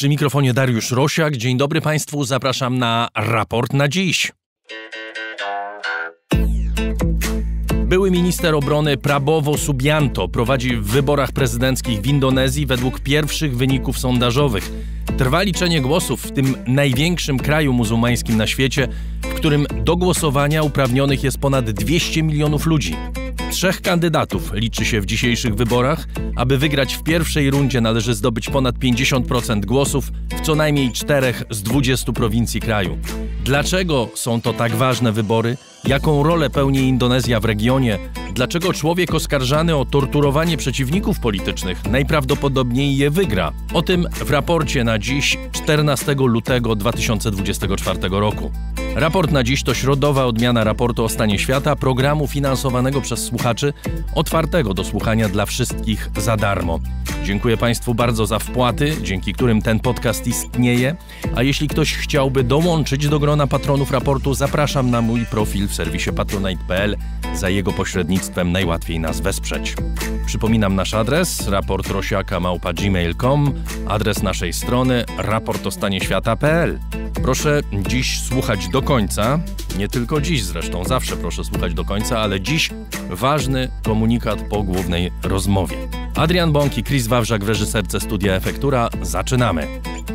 Przy mikrofonie Dariusz Rosiak. Dzień dobry Państwu, zapraszam na raport na dziś. Były minister obrony Prabowo Subianto prowadzi w wyborach prezydenckich w Indonezji według pierwszych wyników sondażowych. Trwa liczenie głosów w tym największym kraju muzułmańskim na świecie, w którym do głosowania uprawnionych jest ponad 200 milionów ludzi. 3 kandydatów liczy się w dzisiejszych wyborach. Aby wygrać w pierwszej rundzie należy zdobyć ponad 50% głosów w co najmniej 4 z 20 prowincji kraju. Dlaczego są to tak ważne wybory? Jaką rolę pełni Indonezja w regionie? Dlaczego człowiek oskarżany o torturowanie przeciwników politycznych najprawdopodobniej je wygra? O tym w raporcie na dziś, 14 lutego 2024 roku. Raport na dziś to środowa odmiana raportu o stanie świata, programu finansowanego przez słuchaczy, otwartego do słuchania dla wszystkich za darmo. Dziękuję Państwu bardzo za wpłaty, dzięki którym ten podcast istnieje, a jeśli ktoś chciałby dołączyć do grona patronów raportu, zapraszam na mój profil w serwisie patronite.pl. Za jego pośrednictwem najłatwiej nas wesprzeć. Przypominam nasz adres raportrosiaka@gmail.com, adres naszej strony raportostanieświata.pl. Proszę dziś słuchać do końca, nie tylko dziś zresztą, zawsze proszę słuchać do końca, ale dziś ważny komunikat po głównej rozmowie. Adrian Bąk i Chris Wawrzak w reżyserce Studia Efektura. Zaczynamy!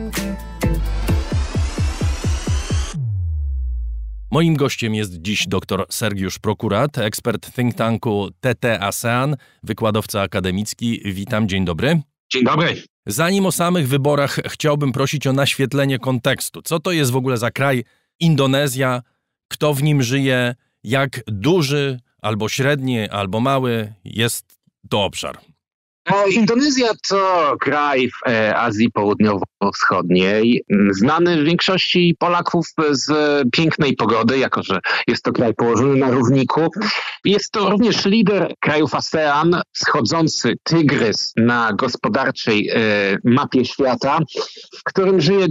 Moim gościem jest dziś dr Sergiusz Prokurat, ekspert think tanku TT ASEAN, wykładowca akademicki. Witam, dzień dobry. Dzień dobry. Zanim o samych wyborach, chciałbym prosić o naświetlenie kontekstu. Co to jest w ogóle za kraj Indonezja? Kto w nim żyje? Jak duży, albo średni, albo mały jest to obszar? Indonezja to kraj w Azji Południowo-Wschodniej, znany w większości Polaków z pięknej pogody, jako że jest to kraj położony na równiku. Jest to również lider krajów ASEAN, wschodzący tygrys na gospodarczej mapie świata, w którym żyje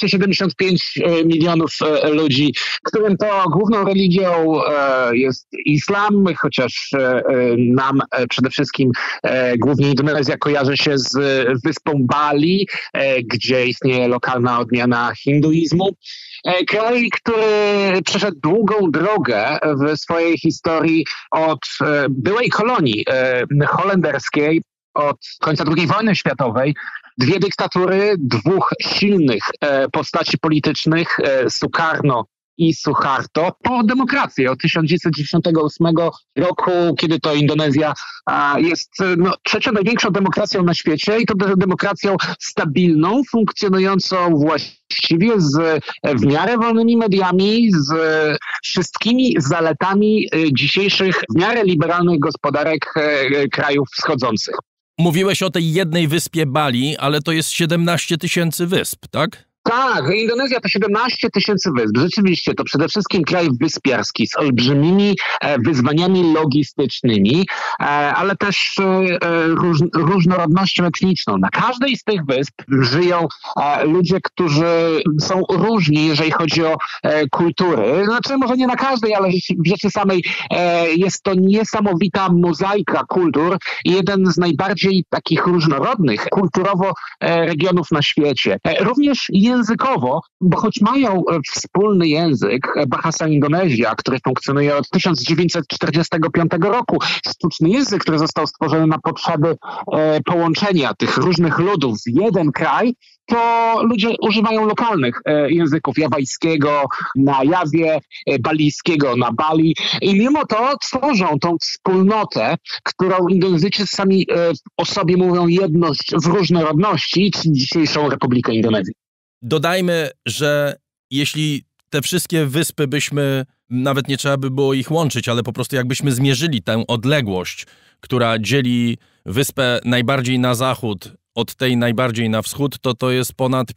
275 milionów ludzi, którym to główną religią jest islam, chociaż nam przede wszystkim głównie Indonezja kojarzy się z wyspą Bali, gdzie istnieje lokalna odmiana hinduizmu. Kraj, który przeszedł długą drogę w swojej historii od byłej kolonii holenderskiej, od końca II wojny światowej. 2 dyktatury, 2 silnych postaci politycznych, Sukarno i Suharto, po demokrację od 1998 roku, kiedy to Indonezja jest trzecią największą demokracją na świecie i to demokracją stabilną, funkcjonującą właściwie z w miarę wolnymi mediami, z wszystkimi zaletami dzisiejszych w miarę liberalnych gospodarek krajów wschodzących. Mówiłeś o tej jednej wyspie Bali, ale to jest 17 000 wysp, tak? Tak, Indonezja to 17 000 wysp. Rzeczywiście to przede wszystkim kraj wyspiarski z olbrzymimi wyzwaniami logistycznymi, ale też różnorodnością etniczną. Na każdej z tych wysp żyją ludzie, którzy są różni, jeżeli chodzi o kultury. Znaczy może nie na każdej, ale w rzeczy samej jest to niesamowita mozaika kultur i jeden z najbardziej takich różnorodnych kulturowo regionów na świecie. Również językowo, bo choć mają wspólny język, Bahasa Indonezja, który funkcjonuje od 1945 roku, sztuczny język, który został stworzony na potrzeby połączenia tych różnych ludów w jeden kraj, to ludzie używają lokalnych języków, jawajskiego na Jawie, balijskiego na Bali i mimo to tworzą tą wspólnotę, którą Indonezyjczycy sami o sobie mówią jedność w różnorodności, czyli dzisiejszą Republikę Indonezji. Dodajmy, że jeśli te wszystkie wyspy byśmy, nawet nie trzeba by było ich łączyć, ale po prostu jakbyśmy zmierzyli tę odległość, która dzieli wyspę najbardziej na zachód od tej najbardziej na wschód, to jest ponad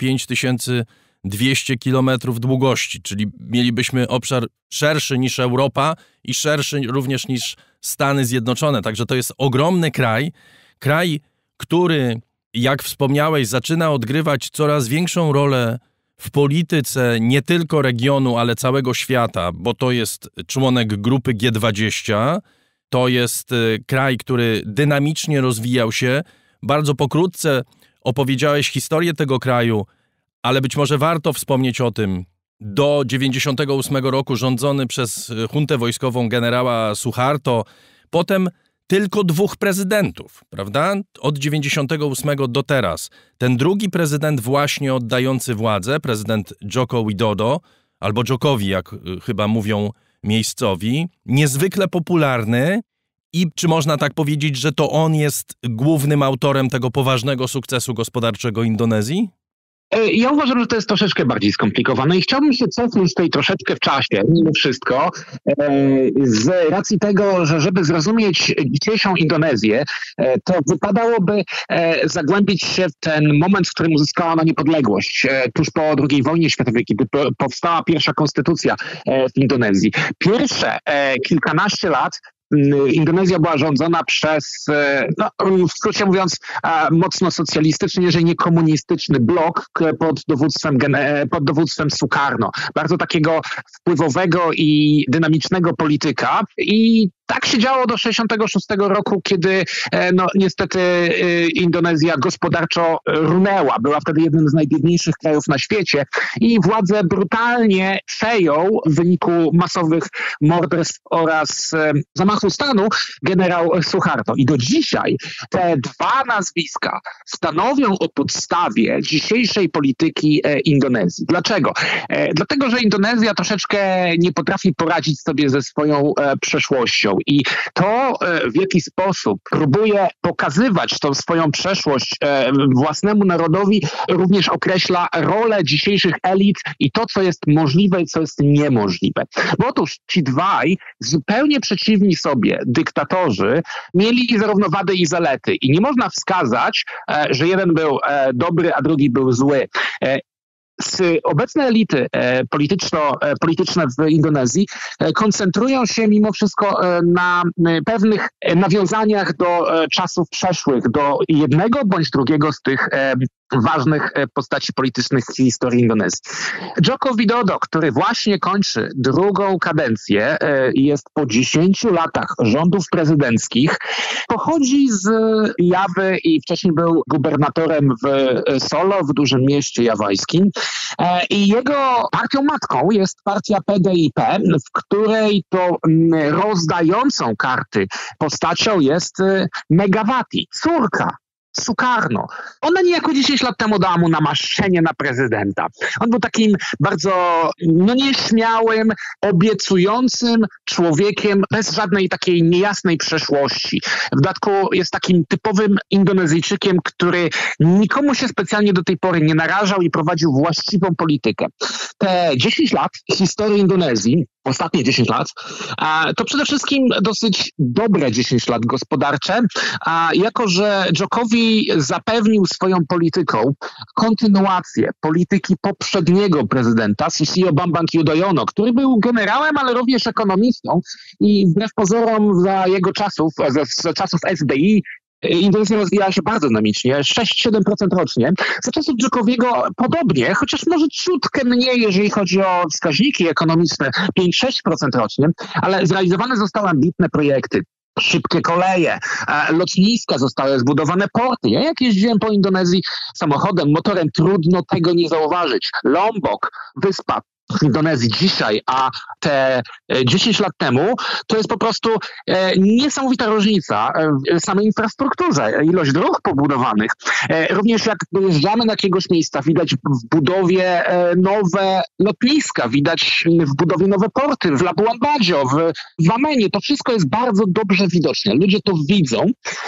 5200 kilometrów długości, czyli mielibyśmy obszar szerszy niż Europa i szerszy również niż Stany Zjednoczone. Także to jest ogromny kraj, który, jak wspomniałeś, zaczyna odgrywać coraz większą rolę w polityce nie tylko regionu, ale całego świata, bo to jest członek grupy G20, to jest kraj, który dynamicznie rozwijał się. Bardzo pokrótce opowiedziałeś historię tego kraju, ale być może warto wspomnieć o tym, do 1998 roku rządzony przez juntę wojskową generała Suharto, potem tylko 2 prezydentów, prawda? Od 98 do teraz. Ten drugi prezydent właśnie oddający władzę, prezydent Joko Widodo, albo Jokowi, jak chyba mówią miejscowi, niezwykle popularny i czy można tak powiedzieć, że to on jest głównym autorem tego poważnego sukcesu gospodarczego Indonezji? Ja uważam, że to jest troszeczkę bardziej skomplikowane i chciałbym się cofnąć tutaj troszeczkę w czasie, mimo wszystko, z racji tego, że żeby zrozumieć dzisiejszą Indonezję, to wypadałoby zagłębić się w ten moment, w którym uzyskała ona niepodległość, tuż po II wojnie światowej, kiedy powstała pierwsza konstytucja w Indonezji. Pierwsze kilkanaście lat Indonezja była rządzona przez, w skrócie mówiąc, mocno socjalistyczny, jeżeli nie komunistyczny blok pod dowództwem Sukarno. Bardzo takiego wpływowego i dynamicznego polityka. I tak się działo do 1966 roku, kiedy niestety Indonezja gospodarczo runęła. Była wtedy jednym z najbiedniejszych krajów na świecie i władzę brutalnie przejął w wyniku masowych morderstw oraz zamachu stanu generał Suharto. I do dzisiaj te 2 nazwiska stanowią o podstawie dzisiejszej polityki Indonezji. Dlaczego? Dlatego, że Indonezja troszeczkę nie potrafi poradzić sobie ze swoją przeszłością. I to, w jaki sposób próbuje pokazywać tą swoją przeszłość własnemu narodowi, również określa rolę dzisiejszych elit i to, co jest możliwe i co jest niemożliwe. Bo otóż ci 2 zupełnie przeciwni sobie dyktatorzy mieli zarówno wady i zalety. I nie można wskazać, że jeden był dobry, a drugi był zły. Obecne elity polityczne w Indonezji koncentrują się mimo wszystko na pewnych nawiązaniach do czasów przeszłych, do jednego bądź drugiego z tych ważnych postaci politycznych w historii Indonezji. Joko Widodo, który właśnie kończy 2. kadencję, jest po 10 latach rządów prezydenckich, pochodzi z Jawy i wcześniej był gubernatorem w Solo, w dużym mieście jawajskim. I jego partią matką jest partia PDIP, w której to rozdającą karty postacią jest Megawati, córka Sukarno. Ona niejako 10 lat temu dała mu namaszczenie na prezydenta. On był takim bardzo nieśmiałym, obiecującym człowiekiem bez żadnej takiej niejasnej przeszłości. W dodatku jest takim typowym Indonezyjczykiem, który nikomu się specjalnie do tej pory nie narażał i prowadził właściwą politykę. Te 10 lat historii Indonezji, ostatnie 10 lat, to przede wszystkim dosyć dobre 10 lat gospodarcze, jako że Jokowi zapewnił swoją polityką kontynuację polityki poprzedniego prezydenta, Susilo Bambang Yudhoyono, który był generałem, ale również ekonomistą i wbrew pozorom za jego czasów, za czasów SBI, Indonezja rozwijała się bardzo dynamicznie, 6-7% rocznie. Za czasów Jokowiego podobnie, chociaż może ciutkę mniej, jeżeli chodzi o wskaźniki ekonomiczne, 5-6% rocznie, ale zrealizowane zostały ambitne projekty. Szybkie koleje, lotniska zostały zbudowane, porty. Ja jak jeździłem po Indonezji samochodem, motorem, trudno tego nie zauważyć. Lombok, wyspa w Indonezji dzisiaj, a te 10 lat temu, to jest po prostu niesamowita różnica w samej infrastrukturze. Ilość dróg pobudowanych. Również jak dojeżdżamy na jakiegoś miejsca, widać w budowie nowe lotniska, widać w budowie nowe porty, w Labuan Bajo, w Amenie. To wszystko jest bardzo dobrze widoczne. Ludzie to widzą,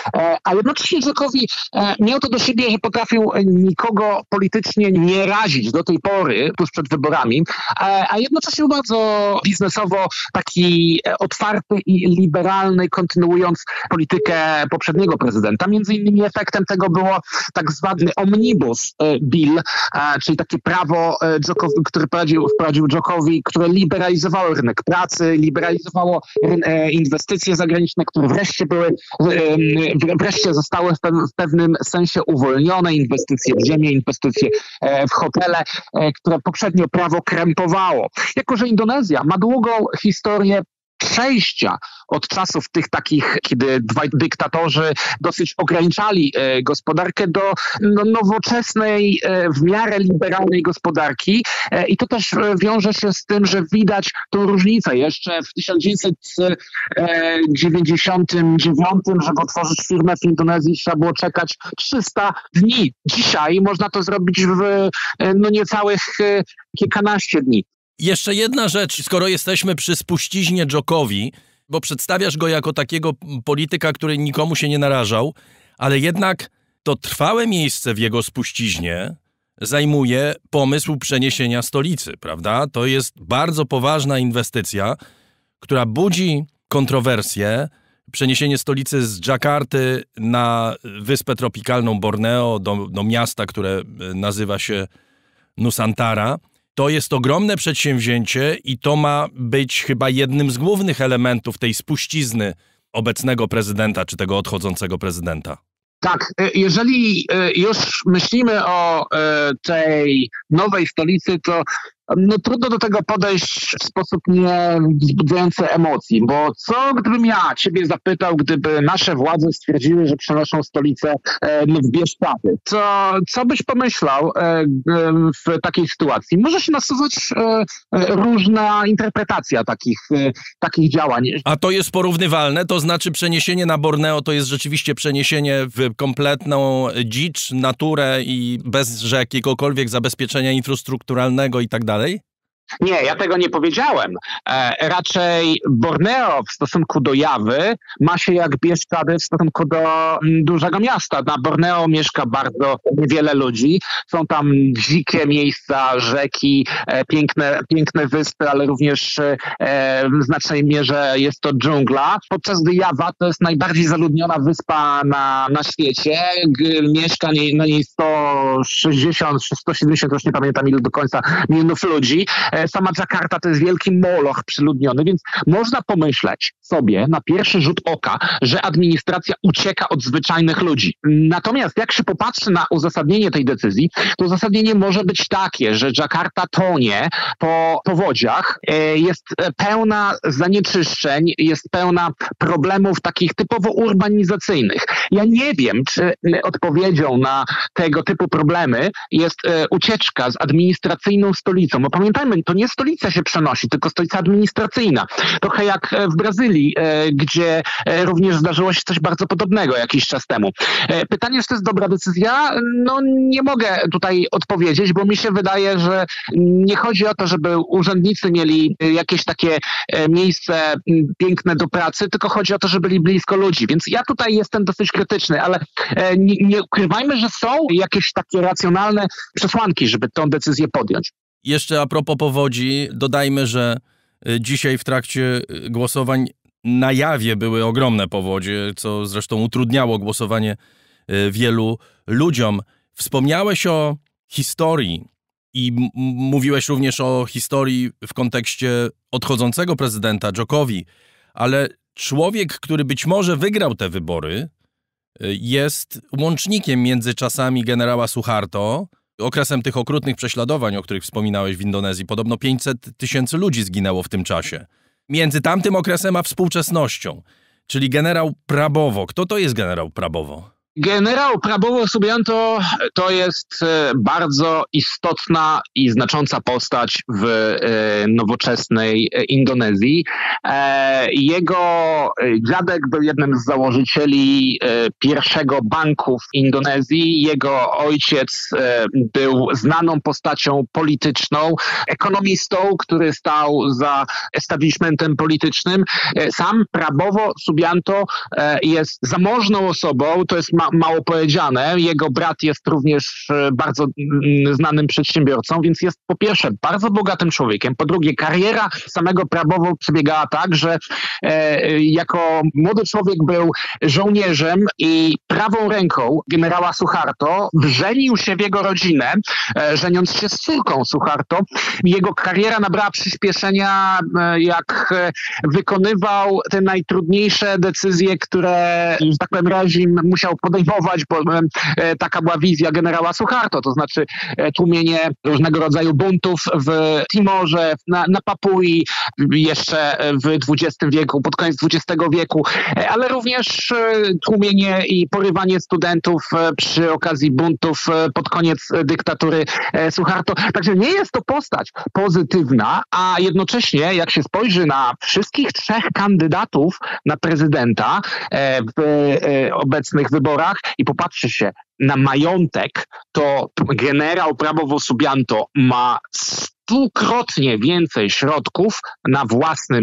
a jednocześnie Jokowi miał to do siebie, że potrafił nikogo politycznie nie razić do tej pory, tuż przed wyborami, a jednocześnie był bardzo biznesowo taki otwarty i liberalny, kontynuując politykę poprzedniego prezydenta. Między innymi efektem tego było tak zwany omnibus bill, czyli takie prawo, które wprowadził Jokowi, które liberalizowało rynek pracy, liberalizowało inwestycje zagraniczne, które wreszcie zostały w pewnym sensie uwolnione, inwestycje w ziemię, inwestycje w hotele, które poprzednio prawo krępowało. Jako że Indonezja ma długą historię przejścia od czasów tych takich, kiedy dwaj dyktatorzy dosyć ograniczali gospodarkę do nowoczesnej, w miarę liberalnej gospodarki. I to też wiąże się z tym, że widać tą różnicę. Jeszcze w 1999, żeby otworzyć firmę w Indonezji, trzeba było czekać 300 dni. Dzisiaj można to zrobić w niecałych kilkanaście dni. Jeszcze jedna rzecz, skoro jesteśmy przy spuściźnie Jokowi, bo przedstawiasz go jako takiego polityka, który nikomu się nie narażał, ale jednak to trwałe miejsce w jego spuściźnie zajmuje pomysł przeniesienia stolicy, prawda? To jest bardzo poważna inwestycja, która budzi kontrowersje. Przeniesienie stolicy z Dżakarty na wyspę tropikalną Borneo, do miasta, które nazywa się Nusantara. To jest ogromne przedsięwzięcie i to ma być chyba jednym z głównych elementów tej spuścizny obecnego prezydenta, czy tego odchodzącego prezydenta. Tak, jeżeli już myślimy o tej nowej stolicy, to trudno do tego podejść w sposób nie wzbudzający emocji, bo co gdybym ja ciebie zapytał, gdyby nasze władze stwierdziły, że przenoszą stolicę w Bieszczady? Co byś pomyślał w takiej sytuacji? Może się nasuwać różna interpretacja takich działań. A to jest porównywalne? To znaczy przeniesienie na Borneo to jest rzeczywiście przeniesienie w kompletną dzicz, naturę i bez jakiegokolwiek zabezpieczenia infrastrukturalnego i tak dalej? Nie, ja tego nie powiedziałem. Raczej Borneo w stosunku do Jawy ma się jak Bieszczady w stosunku do dużego miasta. Na Borneo mieszka bardzo niewiele ludzi. Są tam dzikie miejsca, rzeki, piękne wyspy, ale również w znacznej mierze jest to dżungla. Podczas gdy Jawa to jest najbardziej zaludniona wyspa na świecie. Mieszka na niej 160 czy 170, już nie pamiętam ile do końca, milionów ludzi. Sama Dżakarta to jest wielki moloch przyludniony, więc można pomyśleć sobie na pierwszy rzut oka, że administracja ucieka od zwyczajnych ludzi. Natomiast jak się popatrzy na uzasadnienie tej decyzji, to uzasadnienie może być takie, że Dżakarta tonie po powodziach, jest pełna zanieczyszczeń, jest pełna problemów takich typowo urbanizacyjnych. Ja nie wiem, czy odpowiedzią na tego typu problemy jest ucieczka z administracyjną stolicą. Bo pamiętajmy, to nie stolica się przenosi, tylko stolica administracyjna. Trochę jak w Brazylii, gdzie również zdarzyło się coś bardzo podobnego jakiś czas temu. Pytanie, czy to jest dobra decyzja? Nie mogę tutaj odpowiedzieć, bo mi się wydaje, że nie chodzi o to, żeby urzędnicy mieli jakieś takie miejsce piękne do pracy, tylko chodzi o to, żeby byli blisko ludzi. Więc ja tutaj jestem dosyć krytyczny, ale nie ukrywajmy, że są jakieś takie racjonalne przesłanki, żeby tę decyzję podjąć. Jeszcze a propos powodzi, dodajmy, że dzisiaj w trakcie głosowań na Jawie były ogromne powodzie, co zresztą utrudniało głosowanie wielu ludziom. Wspomniałeś o historii i mówiłeś również o historii w kontekście odchodzącego prezydenta Jokowi, ale człowiek, który być może wygrał te wybory, jest łącznikiem między czasami generała Suharto, okresem tych okrutnych prześladowań, o których wspominałeś w Indonezji. Podobno 500 000 ludzi zginęło w tym czasie. Między tamtym okresem a współczesnością, czyli generał Prabowo. Kto to jest generał Prabowo? Generał Prabowo Subianto to jest bardzo istotna i znacząca postać w nowoczesnej Indonezji. Jego dziadek był jednym z założycieli pierwszego banku w Indonezji. Jego ojciec był znaną postacią polityczną, ekonomistą, który stał za establishmentem politycznym. Sam Prabowo Subianto jest zamożną osobą, to jest mało powiedziane. Jego brat jest również bardzo znanym przedsiębiorcą, więc jest po pierwsze bardzo bogatym człowiekiem, po drugie kariera samego Prabowo przebiegała tak, że jako młody człowiek był żołnierzem i prawą ręką generała Suharto, wrzenił się w jego rodzinę, żeniąc się z córką Suharto. Jego kariera nabrała przyspieszenia, jak wykonywał te najtrudniejsze decyzje, które, że tak powiem, reżim musiał podjąć podejmować, bo taka była wizja generała Suharto, to znaczy tłumienie różnego rodzaju buntów w Timorze, na Papui, jeszcze w XX wieku, pod koniec XX wieku, ale również tłumienie i porywanie studentów przy okazji buntów pod koniec dyktatury Suharto. Także nie jest to postać pozytywna, a jednocześnie jak się spojrzy na wszystkich trzech kandydatów na prezydenta w obecnych wyborach i popatrzy się na majątek, to generał Prabowo Subianto ma 100-krotnie więcej środków na własnym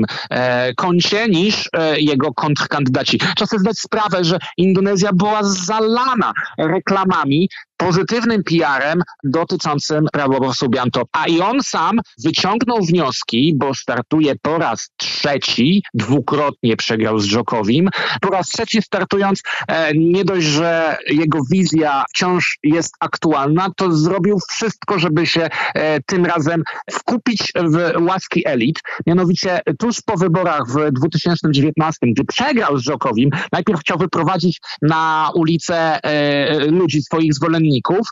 koncie niż jego kontrkandydaci. Trzeba sobie zdać sprawę, że Indonezja była zalana reklamami, pozytywnym PR-em dotyczącym Prabowo Subianto. A i on sam wyciągnął wnioski, bo startuje po raz trzeci, dwukrotnie przegrał z Dżokowim. Po raz trzeci startując, nie dość, że jego wizja wciąż jest aktualna, to zrobił wszystko, żeby się tym razem wkupić w łaski elit. Mianowicie tuż po wyborach w 2019, gdy przegrał z Dżokowim, najpierw chciał wyprowadzić na ulicę ludzi, swoich zwolenników,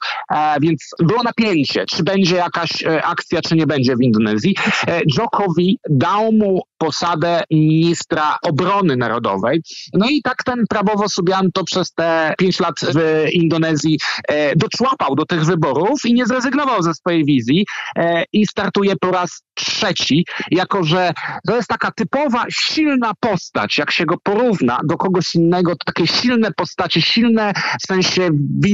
więc było napięcie, czy będzie jakaś akcja, czy nie będzie w Indonezji. Dżokowi dał mu posadę ministra obrony narodowej. No i tak ten Prabowo Subianto przez te 5 lat w Indonezji doczłapał do tych wyborów i nie zrezygnował ze swojej wizji i startuje po raz trzeci, jako że to jest taka typowa, silna postać. Jak się go porówna do kogoś innego, to takie silne postacie, silne w sensie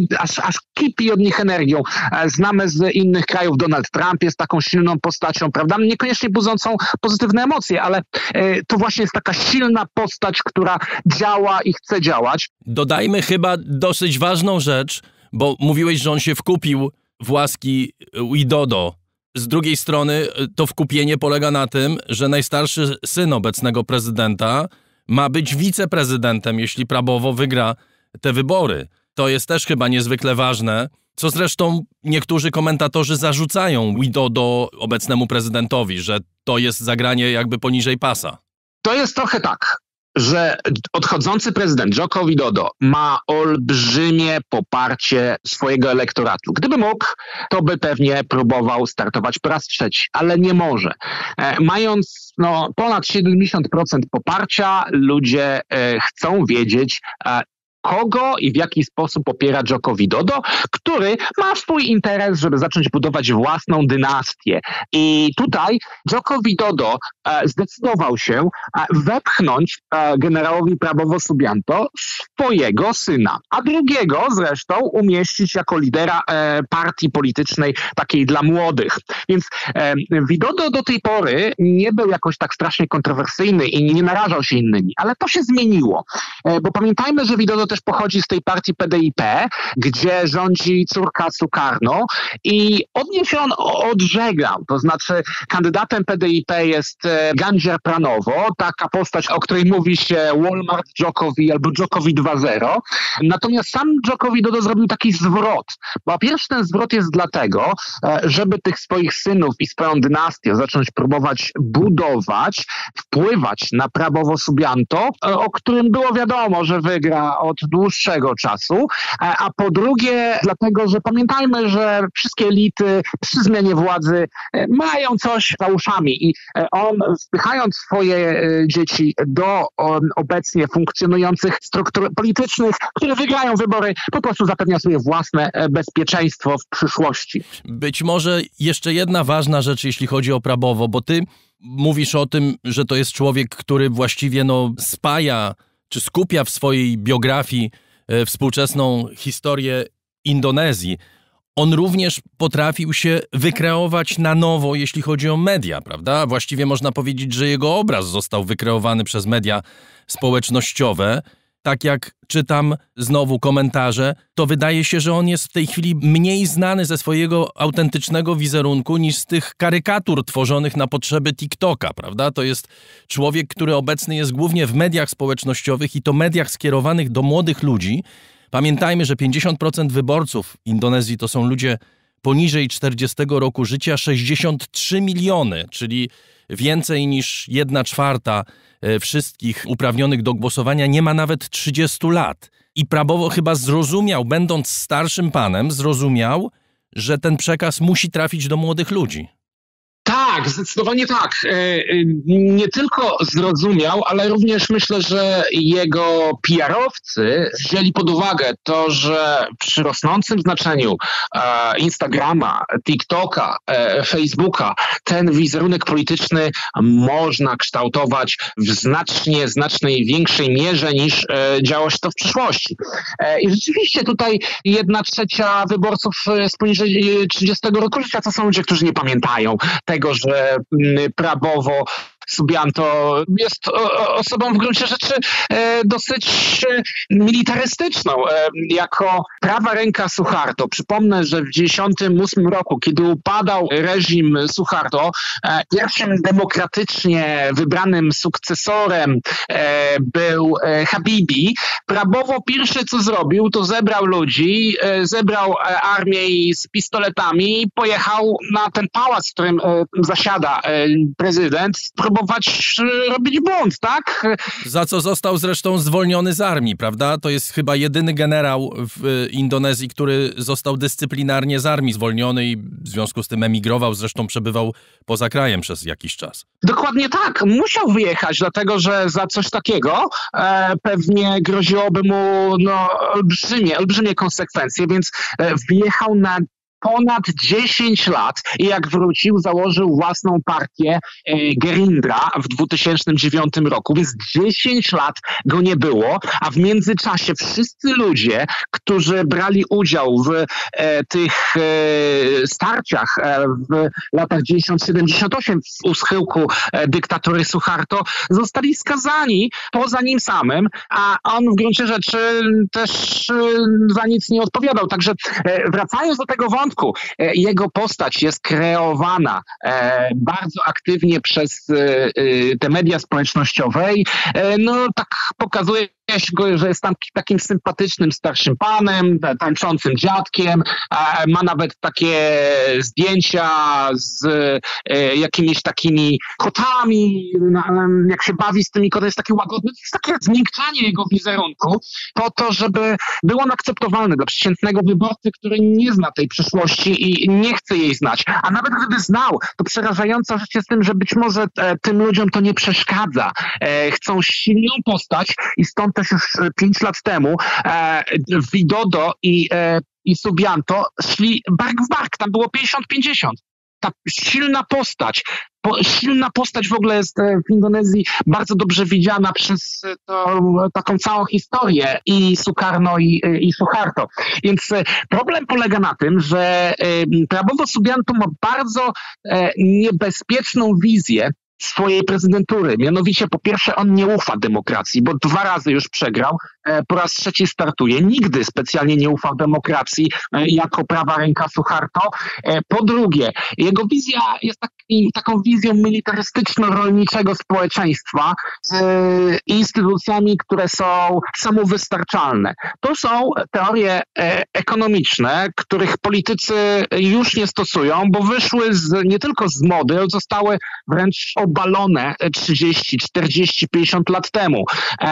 aż kipi od nich energią. Znamy z innych krajów, Donald Trump jest taką silną postacią, prawda? Niekoniecznie budzącą pozytywne emocje, ale to właśnie jest taka silna postać, która działa i chce działać. Dodajmy chyba dosyć ważną rzecz, bo mówiłeś, że on się wkupił w łaski Widodo. Z drugiej strony to wkupienie polega na tym, że najstarszy syn obecnego prezydenta ma być wiceprezydentem, jeśli Prabowo wygra te wybory. To jest też chyba niezwykle ważne, co zresztą niektórzy komentatorzy zarzucają Widodo obecnemu prezydentowi, że to jest zagranie jakby poniżej pasa. To jest trochę tak, że odchodzący prezydent Joko Widodo ma olbrzymie poparcie swojego elektoratu. Gdyby mógł, to by pewnie próbował startować po raz trzeci, ale nie może. Mając ponad 70% poparcia, ludzie chcą wiedzieć, kogo i w jaki sposób popiera Joko Widodo, który ma swój interes, żeby zacząć budować własną dynastię. I tutaj Joko Widodo zdecydował się wepchnąć generałowi Prabowo Subianto swojego syna, a drugiego zresztą umieścić jako lidera partii politycznej takiej dla młodych. Więc Widodo do tej pory nie był jakoś tak strasznie kontrowersyjny i nie narażał się innymi, ale to się zmieniło, bo pamiętajmy, że Widodo też pochodzi z tej partii PDIP, gdzie rządzi córka Sukarno i od niej się on odżegnał. To znaczy kandydatem PDIP jest Ganjar Pranowo, taka postać, o której mówi się Walmart Jokowi albo Jokowi 2.0. Natomiast sam Joko Widodo zrobił taki zwrot. Po pierwsze ten zwrot jest dlatego, żeby tych swoich synów i swoją dynastię zacząć próbować budować, wpływać na Prabowo Subianto, o którym było wiadomo, że wygra od dłuższego czasu, a po drugie dlatego, że pamiętajmy, że wszystkie elity przy zmianie władzy mają coś za uszami i on wpychając swoje dzieci do obecnie funkcjonujących struktur politycznych, które wygrają wybory, po prostu zapewnia sobie własne bezpieczeństwo w przyszłości. Być może jeszcze jedna ważna rzecz, jeśli chodzi o Prabowo, bo ty mówisz o tym, że to jest człowiek, który właściwie spaja czy skupia w swojej biografii współczesną historię Indonezji. On również potrafił się wykreować na nowo, jeśli chodzi o media, prawda? Właściwie można powiedzieć, że jego obraz został wykreowany przez media społecznościowe. Tak jak czytam znowu komentarze, to wydaje się, że on jest w tej chwili mniej znany ze swojego autentycznego wizerunku niż z tych karykatur tworzonych na potrzeby TikToka, prawda? To jest człowiek, który obecny jest głównie w mediach społecznościowych i to mediach skierowanych do młodych ludzi. Pamiętajmy, że 50% wyborców Indonezji to są ludzie poniżej 40 roku życia 63 miliony, czyli więcej niż 1/4 wszystkich uprawnionych do głosowania nie ma nawet 30 lat. I Prabowo chyba zrozumiał, będąc starszym panem, że ten przekaz musi trafić do młodych ludzi. Tak, zdecydowanie tak. Nie tylko zrozumiał, ale również myślę, że jego PR-owcy wzięli pod uwagę to, że przy rosnącym znaczeniu Instagrama, TikToka, Facebooka ten wizerunek polityczny można kształtować w znacznej większej mierze niż działo się to w przeszłości. I rzeczywiście tutaj 1/3 wyborców jest poniżej 30 roku życia. To są ludzie, którzy nie pamiętają tego, że Prabowo Subianto jest osobą w gruncie rzeczy dosyć militarystyczną. Jako prawa ręka Suharto. Przypomnę, że w 1998 roku, kiedy upadał reżim Suharto, pierwszym demokratycznie wybranym sukcesorem był Habibi. Prabowo pierwsze co zrobił, to zebrał ludzi, zebrał armię z pistoletami i pojechał na ten pałac, w którym zasiada prezydent, próbować robić bunt, tak? Za co został zresztą zwolniony z armii, prawda? To jest chyba jedyny generał w Indonezji, który został dyscyplinarnie z armii zwolniony i w związku z tym emigrował, zresztą przebywał poza krajem przez jakiś czas. Dokładnie tak. Musiał wyjechać, dlatego że za coś takiego pewnie groziłoby mu olbrzymie konsekwencje, więc wyjechał na ponad 10 lat i jak wrócił, założył własną partię Gerindra w 2009 roku, więc 10 lat go nie było, a w międzyczasie wszyscy ludzie, którzy brali udział w tych starciach w latach 90-78 u schyłku dyktatury Suharto, zostali skazani poza nim samym, a on w gruncie rzeczy też za nic nie odpowiadał. Także wracając do tego wątku, jego postać jest kreowana bardzo aktywnie przez te media społecznościowe. No tak pokazuje się go, że jest takim sympatycznym starszym panem, tańczącym dziadkiem. Ma nawet takie zdjęcia z jakimiś takimi kotami, jak się bawi z tymi kotami, jest taki łagodny. To jest takie zmiękczanie jego wizerunku po to, żeby był on akceptowalny dla przeciętnego wyborcy, który nie zna tej przeszłości i nie chce jej znać. A nawet gdyby znał, to przerażająca rzecz jest tym, że być może tym ludziom to nie przeszkadza. Chcą silną postać i stąd też już 5 lat temu Widodo i Subianto szli bark w bark. Tam było 50-50. Ta silna postać w ogóle jest w Indonezji bardzo dobrze widziana przez taką całą historię i Sukarno i Suharto. Więc problem polega na tym, że Prabowo Subianto ma bardzo niebezpieczną wizję swojej prezydentury. Mianowicie po pierwsze on nie ufa demokracji, bo 2 razy już przegrał, po raz 3 startuje. Nigdy specjalnie nie ufał demokracji jako prawa ręka Suharto. Po drugie, jego wizja jest taką wizją militarystyczno-rolniczego społeczeństwa z instytucjami, które są samowystarczalne. To są teorie ekonomiczne, których politycy już nie stosują, bo wyszły nie tylko z mody, ale zostały wręcz obalone 30, 40, 50 lat temu.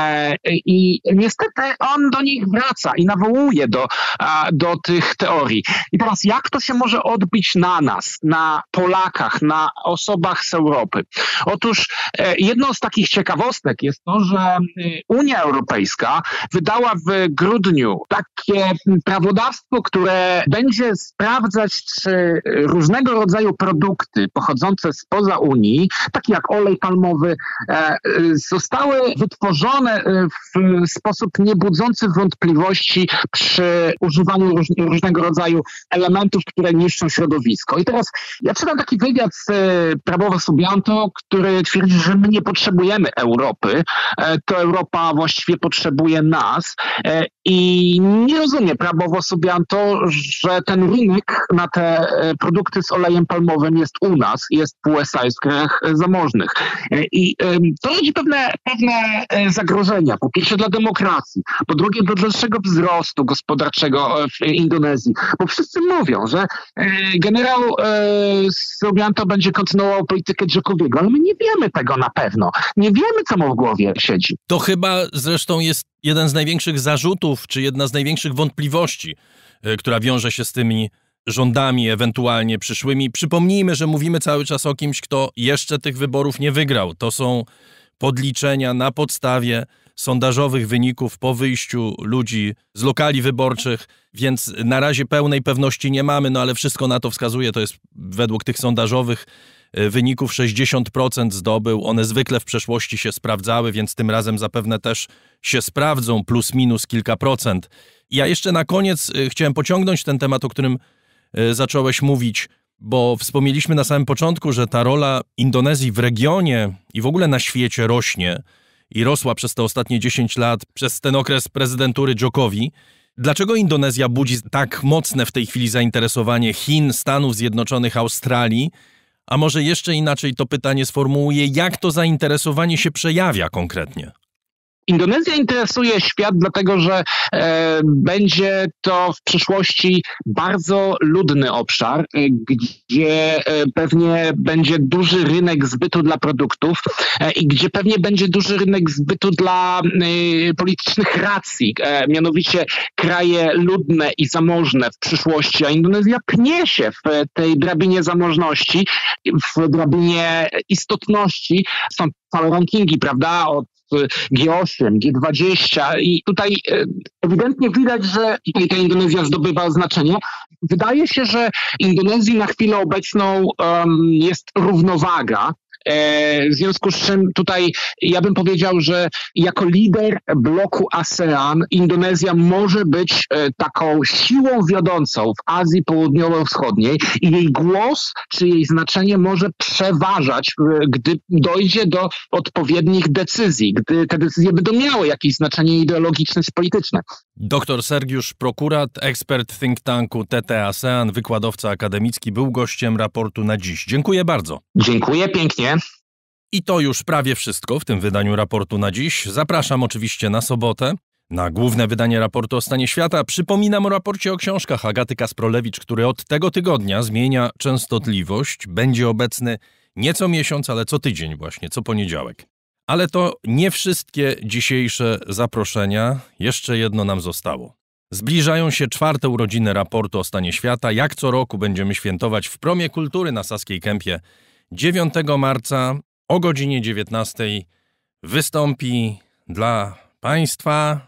I niestety on do nich wraca i nawołuje do tych teorii. I teraz jak to się może odbić na nas, na Polakach, na osobach z Europy? Otóż jedną z takich ciekawostek jest to, że Unia Europejska wydała w grudniu takie prawodawstwo, które będzie sprawdzać, czy różnego rodzaju produkty pochodzące spoza Unii, takie jak olej palmowy, zostały wytworzone w sposób niebudzący wątpliwości przy używaniu różnego rodzaju elementów, które niszczą środowisko. I teraz ja czytam taki wywiad z Prabowo Subianto, który twierdzi, że my nie potrzebujemy Europy, to Europa właściwie potrzebuje nas i nie rozumie Prabowo Subianto, że ten rynek na te produkty z olejem palmowym jest u nas, jest w USA, jest w krajach zamożnych. zamożnych. I to rodzi pewne zagrożenia. Po pierwsze dla demokracji, po drugie dla dalszego wzrostu gospodarczego w Indonezji. Bo wszyscy mówią, że generał Subianto będzie kontynuował politykę Jokowiego, ale my nie wiemy tego na pewno. Nie wiemy, co mu w głowie siedzi. To chyba zresztą jest jeden z największych zarzutów, czy jedna z największych wątpliwości, która wiąże się z tymi rządami ewentualnie przyszłymi. Przypomnijmy, że mówimy cały czas o kimś, kto jeszcze tych wyborów nie wygrał. To są podliczenia na podstawie sondażowych wyników po wyjściu ludzi z lokali wyborczych, więc na razie pełnej pewności nie mamy, no ale wszystko na to wskazuje, to jest według tych sondażowych wyników 60% zdobył. One zwykle w przeszłości się sprawdzały, więc tym razem zapewne też się sprawdzą, plus minus kilka procent. Ja jeszcze na koniec chciałem pociągnąć ten temat, o którym zacząłeś mówić, bo wspomnieliśmy na samym początku, że ta rola Indonezji w regionie i w ogóle na świecie rośnie i rosła przez te ostatnie 10 lat, przez ten okres prezydentury Jokowi. Dlaczego Indonezja budzi tak mocne w tej chwili zainteresowanie Chin, Stanów Zjednoczonych, Australii? A może jeszcze inaczej to pytanie sformułuję, jak to zainteresowanie się przejawia konkretnie? Indonezja interesuje świat, dlatego że będzie to w przyszłości bardzo ludny obszar, gdzie pewnie będzie duży rynek zbytu dla produktów i gdzie pewnie będzie duży rynek zbytu dla politycznych racji, mianowicie kraje ludne i zamożne w przyszłości, a Indonezja pnie się w tej drabinie zamożności, w drabinie istotności. Są całe rankingi, prawda, od G8, G20 i tutaj ewidentnie widać, że ta Indonezja zdobywa znaczenie. Wydaje się, że Indonezji na chwilę obecną jest równowaga. W związku z czym tutaj ja bym powiedział, że jako lider bloku ASEAN Indonezja może być taką siłą wiodącą w Azji Południowo-Wschodniej i jej głos czy jej znaczenie może przeważać, gdy dojdzie do odpowiednich decyzji, gdy te decyzje będą miały jakieś znaczenie ideologiczne czy polityczne. Dr Sergiusz Prokurat, ekspert think tanku TT ASEAN, wykładowca akademicki, był gościem Raportu na dziś. Dziękuję bardzo. Dziękuję pięknie. I to już prawie wszystko w tym wydaniu Raportu na dziś. Zapraszam oczywiście na sobotę na główne wydanie Raportu o stanie świata. Przypominam o raporcie o książkach Agaty Kasprolewicz, który od tego tygodnia zmienia częstotliwość. Będzie obecny nie co miesiąc, ale co tydzień właśnie, co poniedziałek. Ale to nie wszystkie dzisiejsze zaproszenia. Jeszcze jedno nam zostało. Zbliżają się 4. urodziny Raportu o stanie świata. Jak co roku będziemy świętować w Promie Kultury na Saskiej Kępie. 9 marca o godzinie 19 wystąpi dla Państwa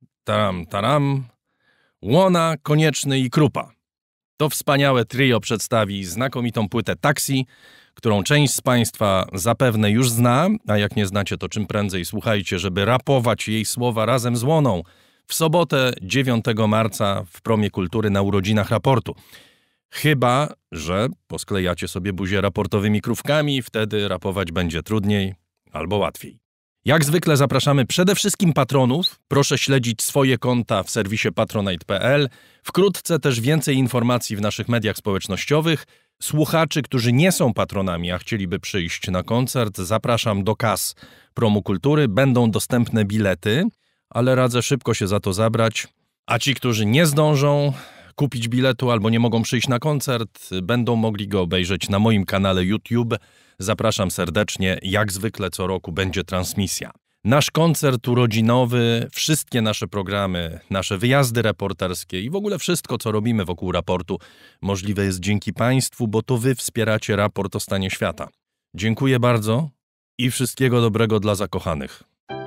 taram, Łona, Konieczny i Krupa. To wspaniałe trio przedstawi znakomitą płytę Taksi, którą część z Państwa zapewne już zna, a jak nie znacie, to czym prędzej słuchajcie, żeby rapować jej słowa razem z Łoną w sobotę 9 marca w Promie Kultury na urodzinach Raportu. Chyba że posklejacie sobie buzię raportowymi krówkami, wtedy rapować będzie trudniej albo łatwiej. Jak zwykle zapraszamy przede wszystkim patronów. Proszę śledzić swoje konta w serwisie patronite.pl. Wkrótce też więcej informacji w naszych mediach społecznościowych. Słuchaczy, którzy nie są patronami, a chcieliby przyjść na koncert, zapraszam do kas Promu Kultury. Będą dostępne bilety, ale radzę szybko się za to zabrać. A ci, którzy nie zdążą kupić biletu albo nie mogą przyjść na koncert, będą mogli go obejrzeć na moim kanale YouTube. Zapraszam serdecznie. Jak zwykle co roku będzie transmisja. Nasz koncert urodzinowy, wszystkie nasze programy, nasze wyjazdy reporterskie i w ogóle wszystko, co robimy wokół raportu, możliwe jest dzięki Państwu, bo to Wy wspieracie raport o stanie świata. Dziękuję bardzo i wszystkiego dobrego dla zakochanych.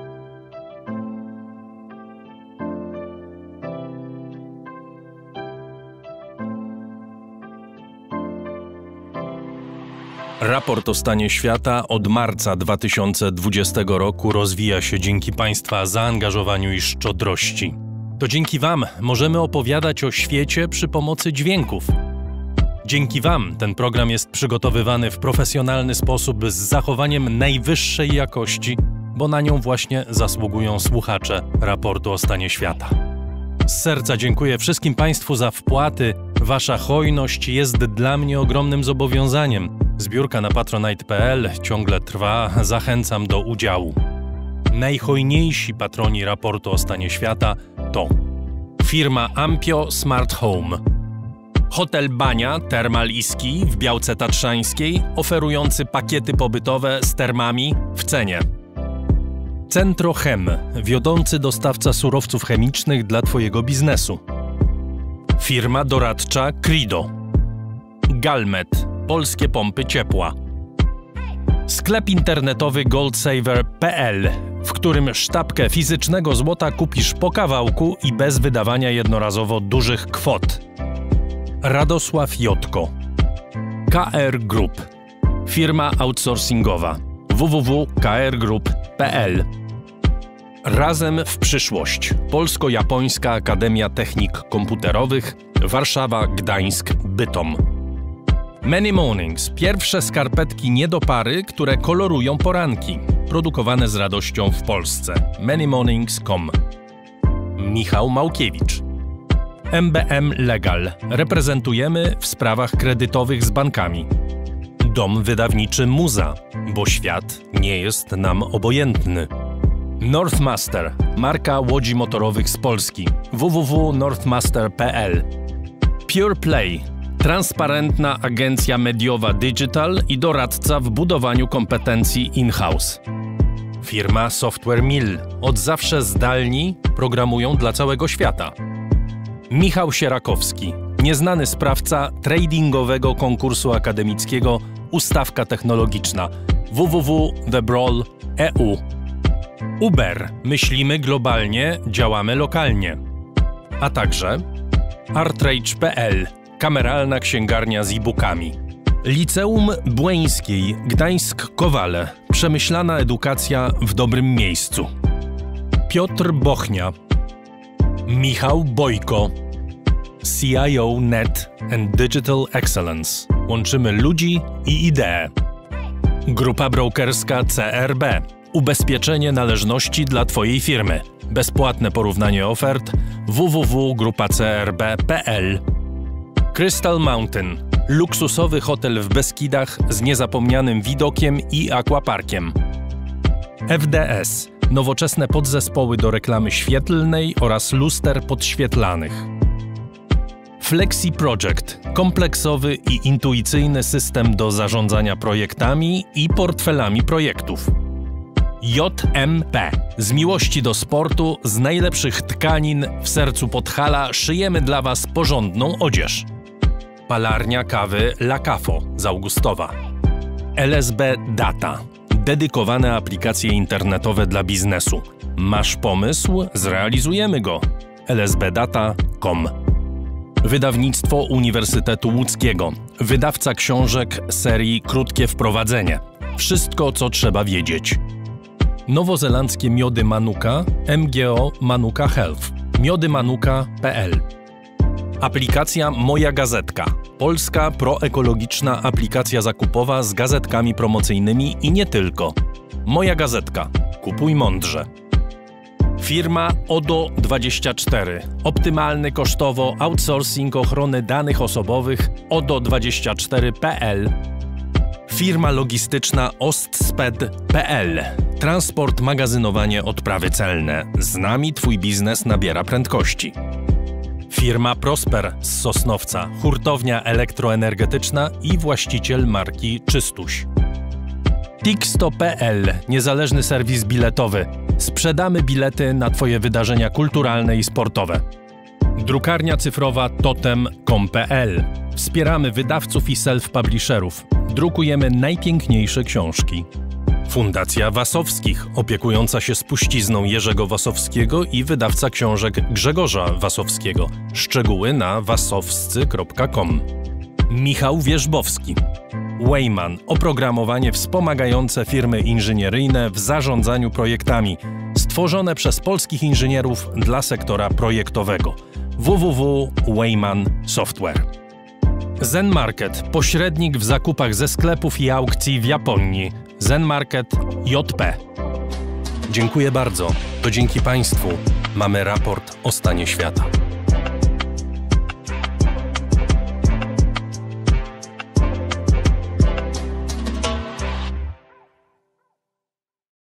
Raport o stanie świata od marca 2020 roku rozwija się dzięki Państwa zaangażowaniu i szczodrości. To dzięki Wam możemy opowiadać o świecie przy pomocy dźwięków. Dzięki Wam ten program jest przygotowywany w profesjonalny sposób z zachowaniem najwyższej jakości, bo na nią właśnie zasługują słuchacze Raportu o stanie świata. Z serca dziękuję wszystkim Państwu za wpłaty. Wasza hojność jest dla mnie ogromnym zobowiązaniem. Zbiórka na patronite.pl ciągle trwa, zachęcam do udziału. Najhojniejsi patroni raportu o stanie świata to firma Ampio Smart Home, Hotel Bania Termal i Ski w Białce Tatrzańskiej, oferujący pakiety pobytowe z termami w cenie. Centrochem, wiodący dostawca surowców chemicznych dla Twojego biznesu. Firma doradcza Crido. Galmet, polskie pompy ciepła. Sklep internetowy goldsaver.pl, w którym sztabkę fizycznego złota kupisz po kawałku i bez wydawania jednorazowo dużych kwot. Radosław Jotko. KR Group, firma outsourcingowa. www.krgroup.pl. Razem w przyszłość. Polsko-Japońska Akademia Technik Komputerowych, Warszawa, Gdańsk, Bytom. Many Mornings. Pierwsze skarpetki nie do pary, które kolorują poranki. Produkowane z radością w Polsce. manymornings.com. Michał Małkiewicz. MBM Legal. Reprezentujemy w sprawach kredytowych z bankami. Dom wydawniczy Muza, bo świat nie jest nam obojętny. Northmaster, marka łodzi motorowych z Polski. www.northmaster.pl. Pure Play, transparentna agencja mediowa digital i doradca w budowaniu kompetencji in-house. Firma Software Mill, od zawsze zdalni programują dla całego świata. Michał Sierakowski, nieznany sprawca tradingowego konkursu akademickiego Ustawka Technologiczna. www.thebrawl.eu. Uber, myślimy globalnie, działamy lokalnie. A także artrage.pl, kameralna księgarnia z e-bookami. Liceum Błeńskiej, Gdańsk-Kowale, przemyślana edukacja w dobrym miejscu. Piotr Bochnia. Michał Bojko. CIO Net and Digital Excellence. Łączymy ludzi i idee. Grupa brokerska CRB. Ubezpieczenie należności dla Twojej firmy. Bezpłatne porównanie ofert www.grupacrb.pl. Crystal Mountain. Luksusowy hotel w Beskidach z niezapomnianym widokiem i aquaparkiem. FDS. Nowoczesne podzespoły do reklamy świetlnej oraz luster podświetlanych. Flexi Project. Kompleksowy i intuicyjny system do zarządzania projektami i portfelami projektów. JMP. Z miłości do sportu, z najlepszych tkanin w sercu Podhala szyjemy dla Was porządną odzież. Palarnia kawy La Cafo z Augustowa. LSB Data. Dedykowane aplikacje internetowe dla biznesu. Masz pomysł? Zrealizujemy go. lsbdata.com. Wydawnictwo Uniwersytetu Łódzkiego. Wydawca książek serii Krótkie wprowadzenie. Wszystko, co trzeba wiedzieć. Nowozelandzkie miody Manuka, MGO Manuka Health. miodymanuka.pl. Aplikacja Moja Gazetka. Polska proekologiczna aplikacja zakupowa z gazetkami promocyjnymi i nie tylko. Moja Gazetka. Kupuj mądrze. Firma ODO24. Optymalny kosztowo outsourcing ochrony danych osobowych ODO24.pl. Firma logistyczna ostsped.pl. Transport, magazynowanie, odprawy celne. Z nami Twój biznes nabiera prędkości. Firma Prosper z Sosnowca. Hurtownia elektroenergetyczna i właściciel marki Czystuś. Tixto.pl. Niezależny serwis biletowy. Sprzedamy bilety na Twoje wydarzenia kulturalne i sportowe. Drukarnia cyfrowa totem.com.pl. Wspieramy wydawców i self-publisherów. Drukujemy najpiękniejsze książki. Fundacja Wasowskich, opiekująca się spuścizną Jerzego Wasowskiego i wydawca książek Grzegorza Wasowskiego. Szczegóły na wasowscy.com. Michał Wierzbowski. Wayman. Oprogramowanie wspomagające firmy inżynieryjne w zarządzaniu projektami. Stworzone przez polskich inżynierów dla sektora projektowego. www.Wayman Software. Zen Market. Pośrednik w zakupach ze sklepów i aukcji w Japonii. Zen Market JP. Dziękuję bardzo. To dzięki Państwu mamy raport o stanie świata.